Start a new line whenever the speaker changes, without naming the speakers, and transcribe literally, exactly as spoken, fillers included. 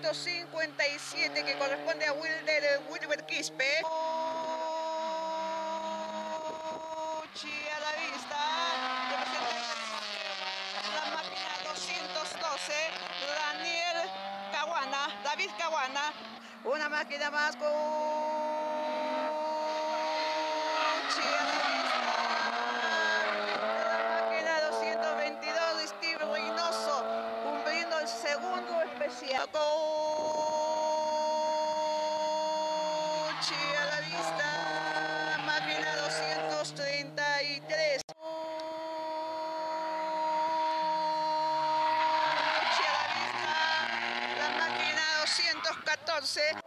doscientos cincuenta y siete que corresponde a Wilder Wilber Quispe. Uchi a la vista. La máquina doscientos doce. Daniel Caguana. David Caguana. Una máquina más con Uchi a la vista. La máquina doscientos veintidós de Steve Reynoso. Cumpliendo el segundo especial. Uchi a la vista. Máquina doscientos treinta y tres. Uchi a la vista. La máquina doscientos catorce.